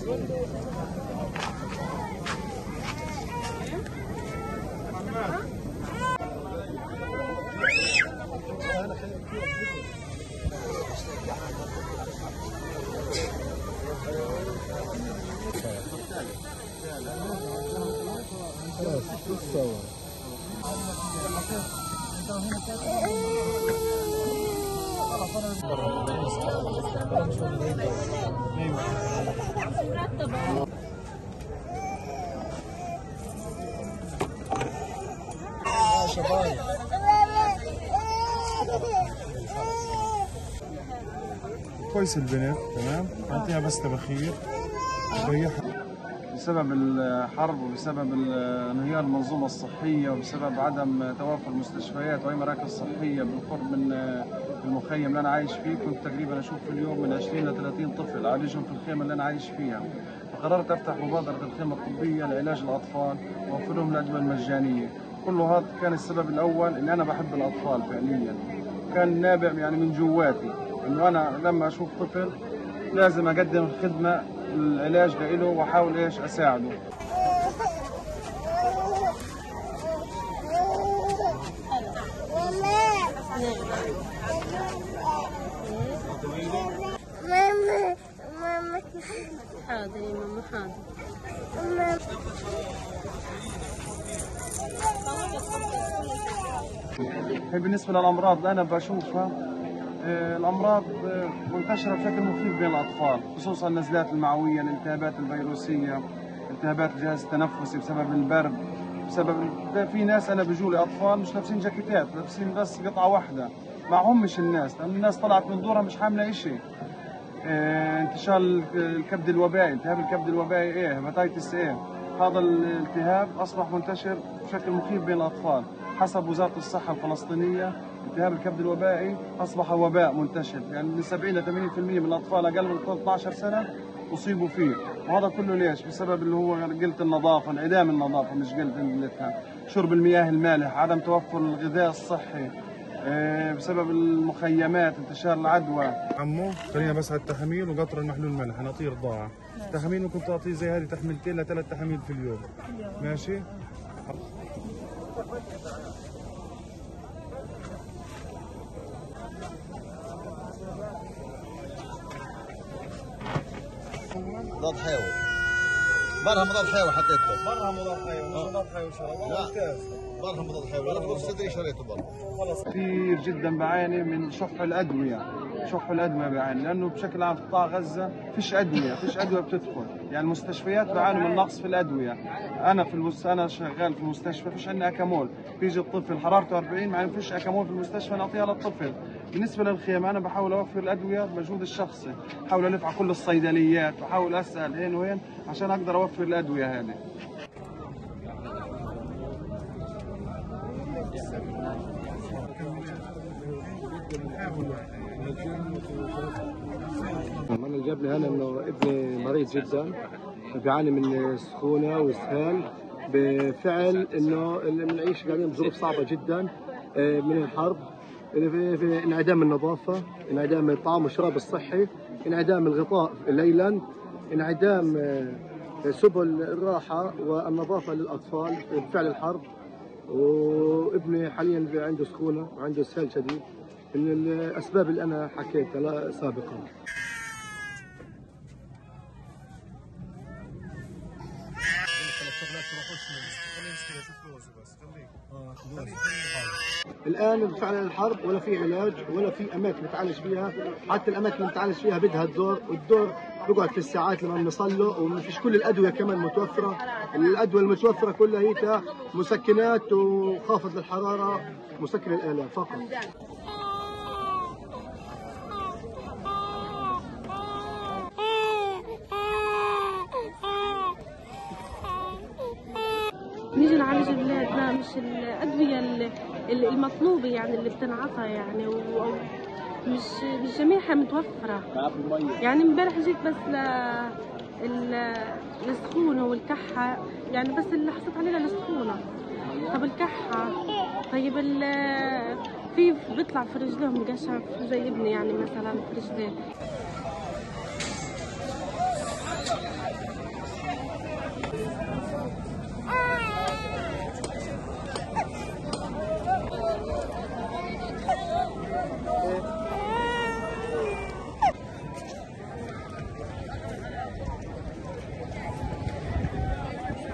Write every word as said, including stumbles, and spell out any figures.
كويس البنت تمام، اعطيها بس تبخير ريحها. بسبب الحرب وبسبب انهيار المنظومه الصحيه وبسبب عدم توافر مستشفيات واي مراكز صحيه بالقرب من المخيم اللي انا عايش فيه، كنت تقريبا اشوف في اليوم من عشرين ل ثلاثين طفل اعالجهم في الخيمه اللي انا عايش فيها. فقررت افتح مبادره الخيمه الطبيه لعلاج الاطفال واوفر لهم الادويه المجانيه. كل هذا كان السبب الاول ان انا بحب الاطفال فعليا، كان نابع يعني من جواتي انه انا لما اشوف طفل لازم اقدم خدمه العلاج له واحاول ايش اساعده. ماما ماما حاضر يا ماما حاضر. هي بالنسبه للامراض اللي انا بشوفها، الامراض منتشره بشكل مخيف بين الاطفال، خصوصا النزلات المعويه، الالتهابات الفيروسيه، التهابات الجهاز التنفسي بسبب البرد، بسبب في ناس انا بيجوا لي اطفال مش لابسين جاكيتات، لابسين بس قطعه واحده، معهمش الناس، لان الناس طلعت من دورها مش حامله شيء. اه انتشار الكبد الوبائي، التهاب الكبد الوبائي ايه هيباتيتس ايه، هذا الالتهاب اصبح منتشر بشكل مخيف بين الاطفال. حسب وزاره الصحه الفلسطينيه التهاب الكبد الوبائي اصبح وباء منتشر، يعني من سبعين ل ثمانين بالمئة من الاطفال اقل من اثني عشر سنه اصيبوا فيه، وهذا كله ليش؟ بسبب اللي هو قله النظافه، انعدام النظافه مش قلتها، شرب المياه المالحه، عدم توفر الغذاء الصحي، بسبب المخيمات، انتشار العدوى. عمو خلينا بس على التحاميل وقطر المحلول الملح، نعطيه رضاعه. التحاميل ممكن تعطيه زي هذه تحميلتين لثلاث تحاميل في اليوم. ماشي؟ مضاد حيوي، برها مضاد حيوي حطيته. برها مضاد حيوي، مش مضاد حيوي شرب. لا برها مضاد حيوي، انا في صدري شريته برا. خلص. كثير جدا بعاني من شح الادويه، شح الادويه بعاني، لانه بشكل عام في قطاع غزه فيش ادويه، فيش ادويه بتدخل، يعني المستشفيات بيعانوا من نقص في الادويه. انا في المس... انا شغال في المستشفى فيش عندنا اكامول، بيجي الطفل حرارته أربعين مع انه فيش اكامول في المستشفى نعطيها للطفل. بالنسبه للخيمه انا بحاول اوفر الادويه بمجهود الشخصي، بحاول الف على كل الصيدليات، بحاول اسال هين وين عشان اقدر اوفر الادويه هذه. أنا اللي جابني هنا إنه ابني مريض جدا، بيعاني من سخونة وإسهال، بفعل إنه بنعيش قاعدين بظروف صعبة جدا من الحرب، في انعدام النظافة، انعدام الطعام والشراب الصحي، انعدام الغطاء ليلا، انعدام سبل الراحة والنظافة للأطفال بفعل الحرب. وابني حاليا عنده سخونة وعنده إسهال شديد من الأسباب اللي أنا حكيتها سابقا. الآن بفعل الحرب ولا في علاج ولا في أماكن نتعالج فيها، حتى الأماكن اللي نتعالج فيها بدها الدور، والدور بقعد في الساعات لما بنصل له، ومفيش كل الأدوية كمان متوفرة، الأدوية المتوفرة كلها هي مسكنات وخافض للحرارة، مسكن الآلام فقط. نيجي نعالج اولادنا، مش الادويه المطلوبه يعني اللي بتنعطى يعني، ومش مش جميعها متوفره. يعني امبارح جيت بس ل السخونه والكحه، يعني بس اللي حصلت علينا السخونه. طب الكحه، طيب في بيطلع في رجلهم قشف زي ابني يعني مثلا في رجليه.